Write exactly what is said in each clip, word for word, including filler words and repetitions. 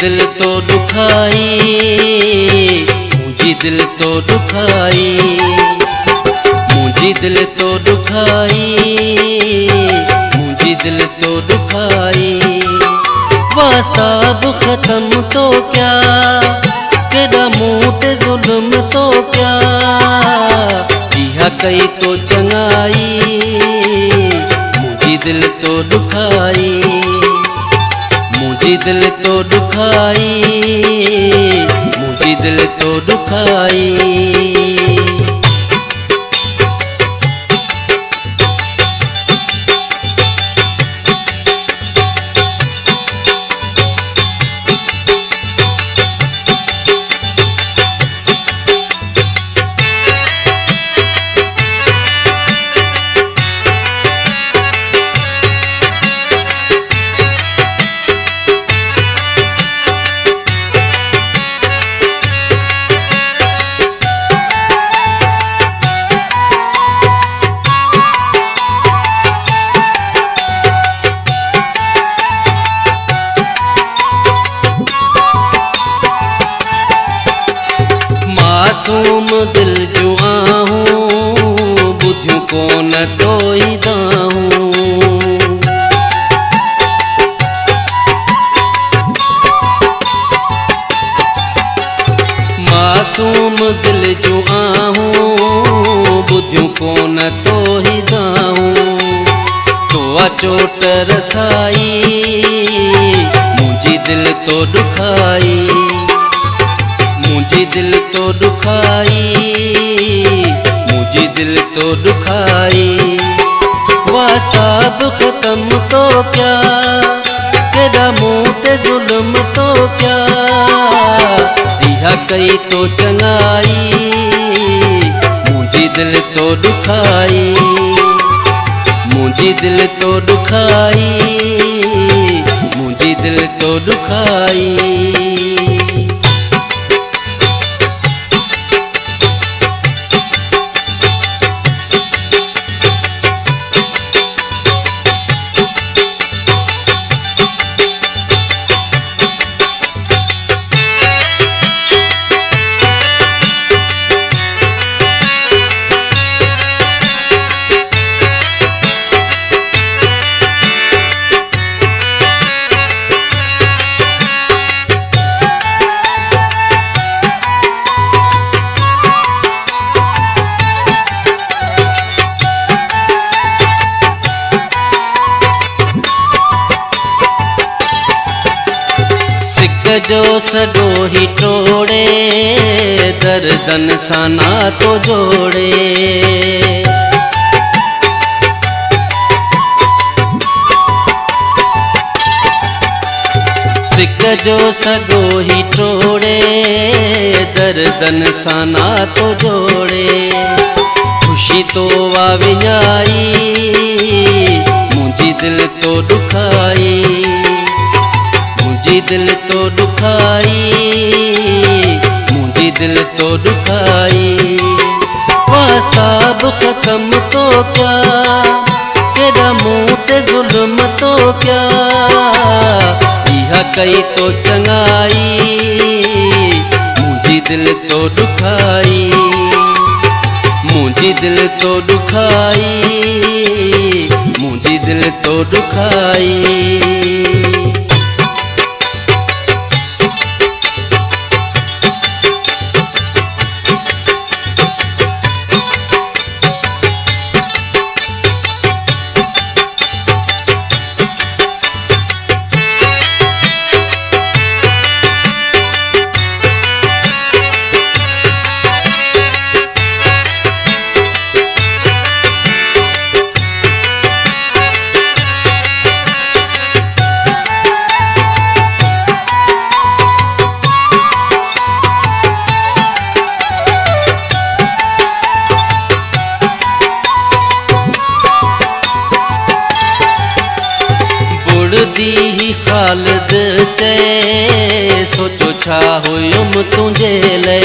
दिल तो दुखाई, मुझे दिल तो दुखाई, मुझे दिल तो दुखाई, मुझे दिल तो दुखाई। वास्ता अब खत्म तो क्या, तेरा मुँह ते जुल्म तो क्या, यह कई तो चंगाई, मुझे दिल तो दुखाई, मुझे दिल तो दुखाई, मुझे दिल तो दुखाई। मासूम दिल जो आहूं, बुद्धियों को न तोई दाहूं। मासूम दिल जो आहूं, बुद्धियों को न तोई दाहूं। तो आ चोट रसाई, मुझे दिल तो दुखाई, मुझे दिल तो दुखाई, मुझे दिल तो दुखाई। वास्ता अब खत्म तो क्या, तेरा मुँह ते जुल्म तो क्या, दिया कई तो चंगाई, मुझे दिल तो दुखाई, मुझे दिल तो दुखाई, मुझे दिल तो दुखाई। जो सॼो ही टोड़े, दर्दन सां नातो जोड़े। सिक जो सॼो ही टोड़े, दर्दन सां नातो जोड़े। खुशी तो वा विञाई, मुंहिंजी दिल तो दुखाई, मुझे दिल तो दुखाई, मुझे दिल तो दुखाई। वास्ता अब खत्म तो क्या, तेरा मुँह ते जुल्म तो क्या, यह कई तो चंगाई, मुझे दिल तो दुखाई, मुझे दिल तो दुखाई, मुझे दिल तो दुखाई। दी खालिद ते सोचो छा हुयुम तुझे ले।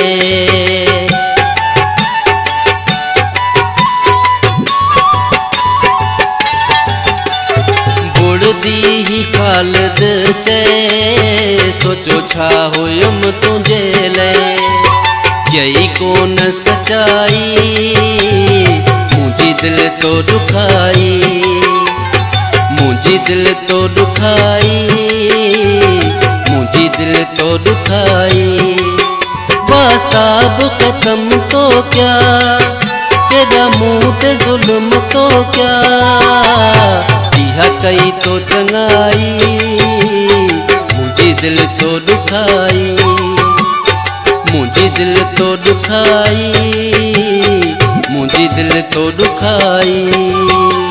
बुढ़दी ही खालिद ॻाल्हि दिलि चए सोचो छा हुयुम तुंहिंजे लाइ चई कोन सचाई मुंहिंजी दिलि तो दुखाई मुंहिंजी दिलि तो दुखाई मुंहिंजी दिलि तो दुखाई वास्ता बि ख़त्म तो क्या तेरा मुँह ते जुल्म तो क्या इहा कई तो चङाई मुंहिंजी दिलि तो दुखाई मुंहिंजी दिलि तो दुखाई मुंहिंजी दिलि तो दुखाई।